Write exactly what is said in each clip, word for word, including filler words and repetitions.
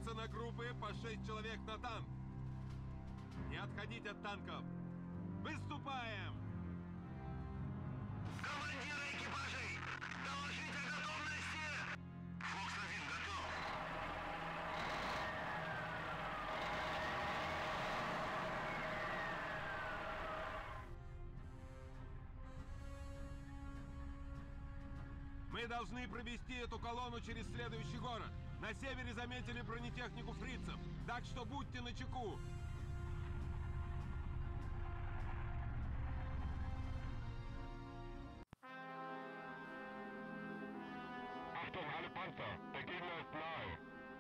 Разбиваться на группы по шесть человек на танк. Не отходить от танков. Выступаем! Командиры экипажей, доложите о готовности! Фокс один готов. Мы должны провести эту колонну через следующий город. На севере заметили бронетехнику фрицев, так что будьте начеку. Achtung, alle Panzer, der Gegner ist nahe.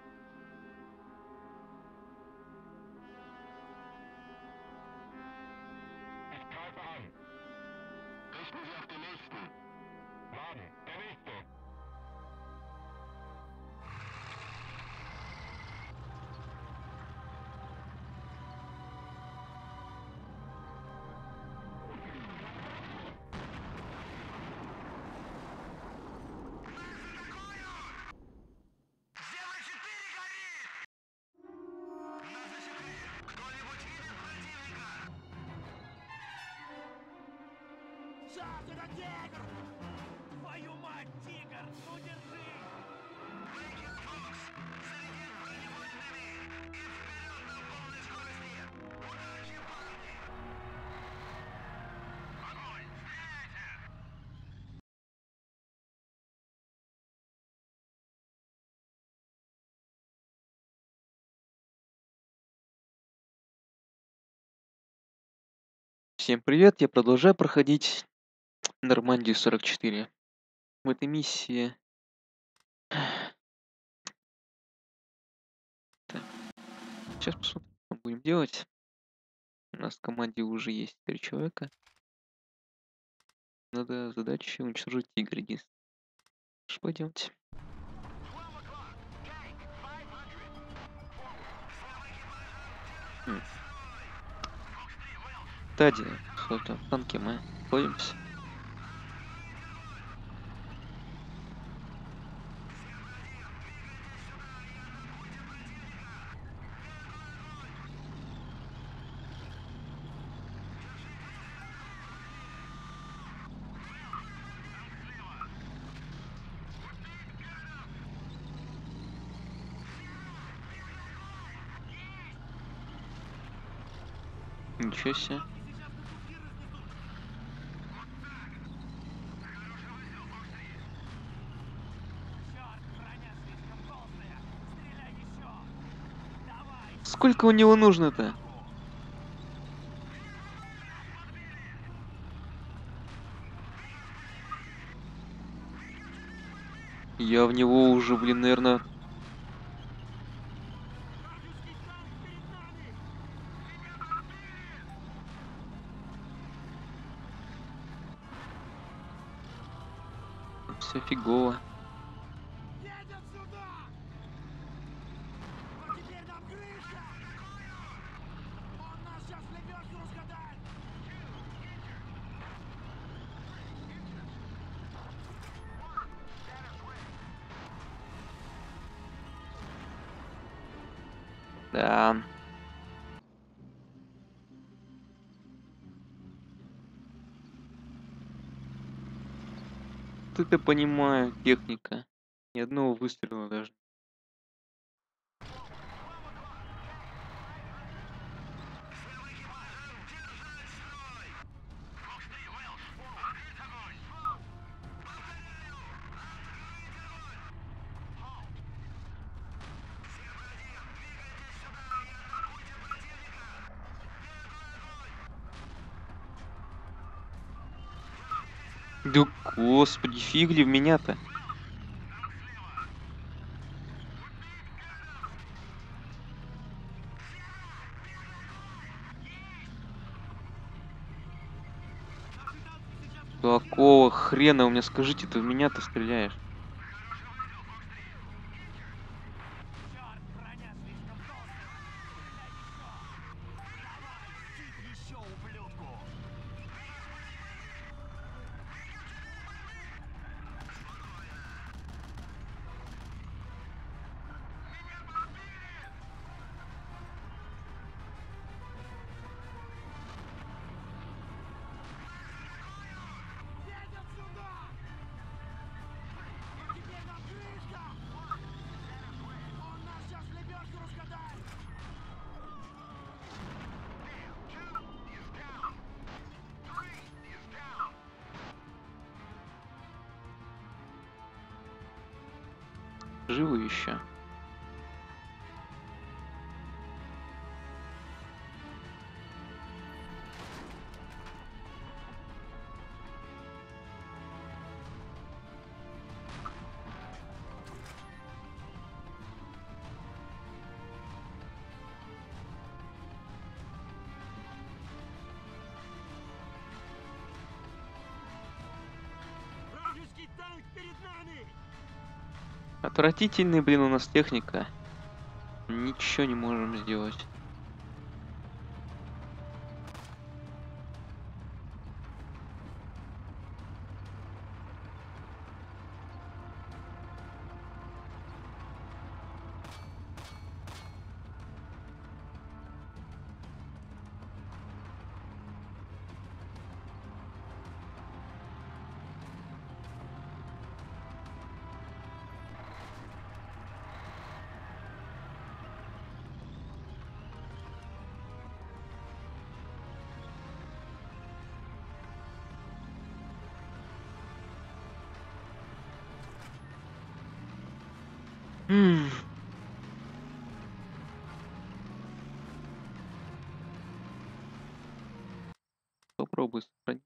Ich greife an. Richten Sie auf den nächsten. Warten, der nächste. Черт, это тигр! Твою мать, тигр! Ну держи! Бейкер Фокс, зарядить бронебойными и вперед на полной скорости! Удачи, парни! Огонь! Стреляйте! Всем привет, я продолжаю проходить Нормандию сорок четыре. В этой миссии... Так. Сейчас посмотрим, что будем делать. У нас в команде уже есть три человека. Надо задачу уничтожить тигра. Что поделать? Хм. Стадия. Что-то в танке мы находимся. Ничего себе. Сколько у него нужно-то? Я в него уже, блин, наверное... Все фигово. Едет сюда! Вот теперь нам крыша! Он нас сейчас в лебедку разгадает! Да. Тут я понимаю, техника. Ни одного выстрела даже. Да господи, фиг ли в меня-то? Какого хрена у меня, скажите, ты в меня-то стреляешь? Черт, броня слишком толстая! Стреляй еще! Давай, еще, ублюдку! Живы еще. Вражеский танк перед нами! Отвратительный, блин, у нас техника. Ничего не можем сделать. М. Попробуй сохранить.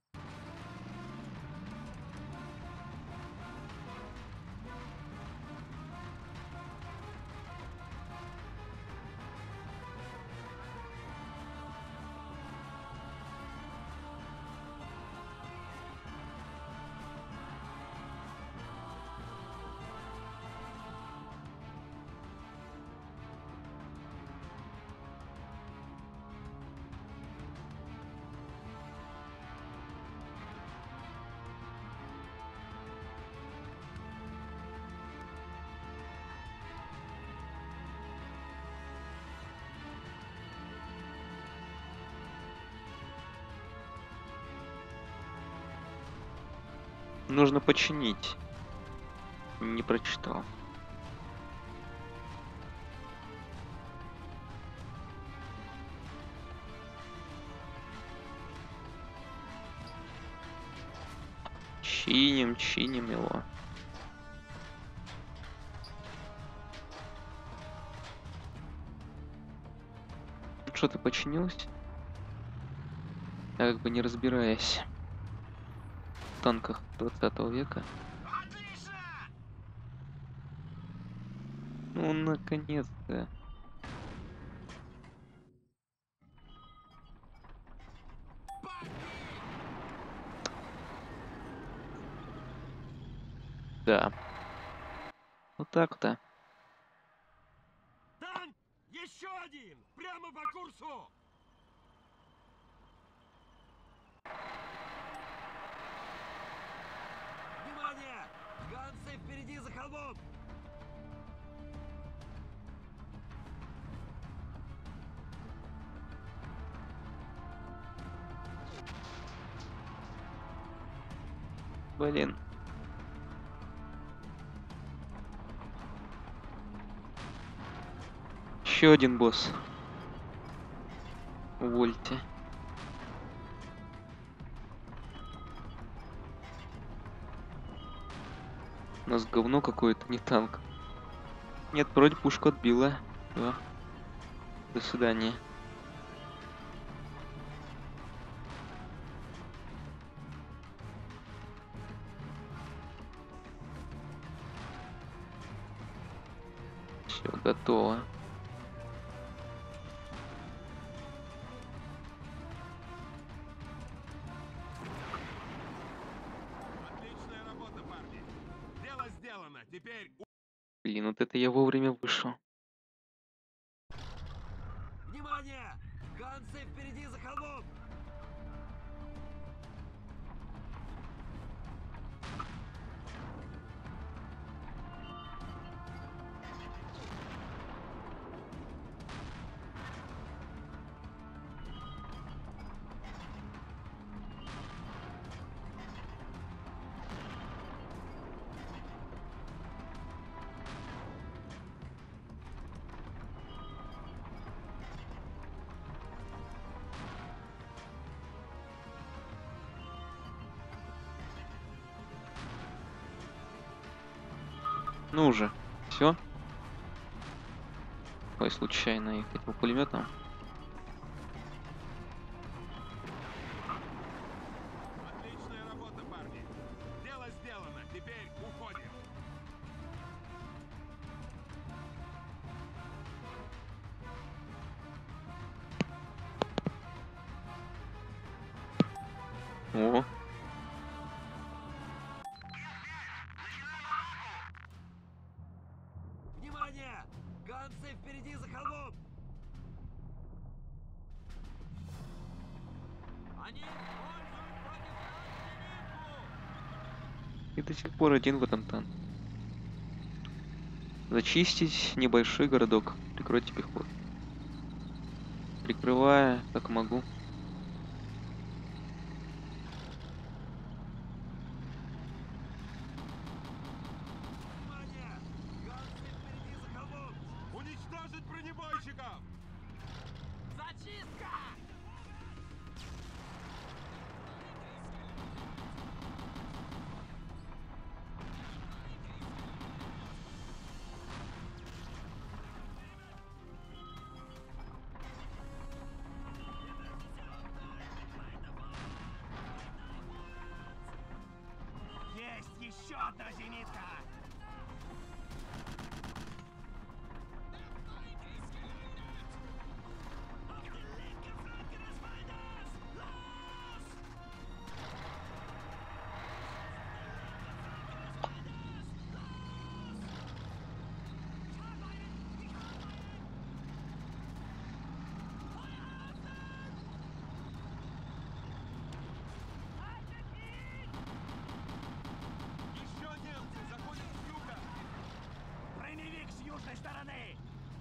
Нужно починить. Не прочитал. Чиним, чиним его. Что ты починилось? Я как бы не разбираясь в танках двадцатого века. Отлично! Ну, наконец-то. Да. Вот так-то. Танк! Еще один! Прямо по курсу! Внимание! Ганцы впереди за холмом! Блин. Еще один босс. Увольте. У нас говно какое-то, не танк. Нет, вроде пушку отбила. Всё. До свидания. Все готово. Отличная работа, парни. Дело сделано. Теперь Блин, вот это я вовремя вышел. Внимание! Ганцы впереди за холмом! Ну уже. Все. Ой, случайно их этого пулемета. Отличная работа, парни. Дело сделано. Теперь уходим. О, Внимание! Ганцы впереди за холмом! Они используют против нас зенитку! и до сих пор один в этом танке. Зачистить небольшой городок. Прикройте пехоту. Прикрывая, как могу. Внимание! Ганцы впереди за холмом! Уничтожить бронебойщиков! Зачистка! Есть еще одна зенитка! Еще немцы заходят с юга! Броневик с южной стороны!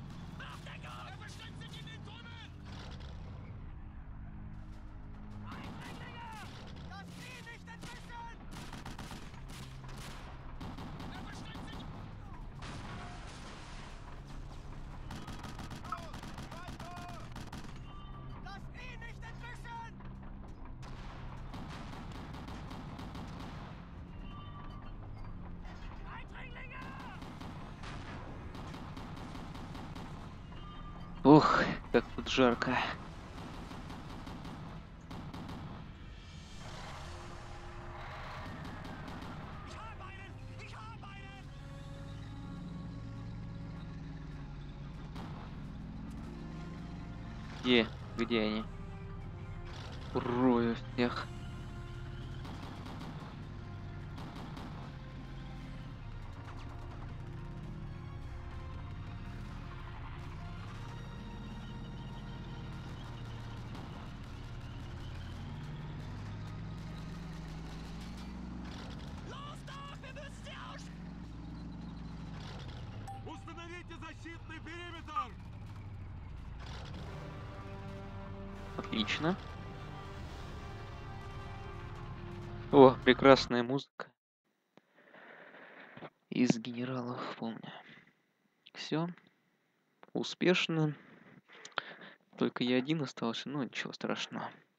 Ух, как тут жарко. Где? Где они? Урою всех. Установите защитный периметр! Отлично. О, прекрасная музыка. Из генералов, помню. Все. Успешно. Только я один остался, но ничего страшного.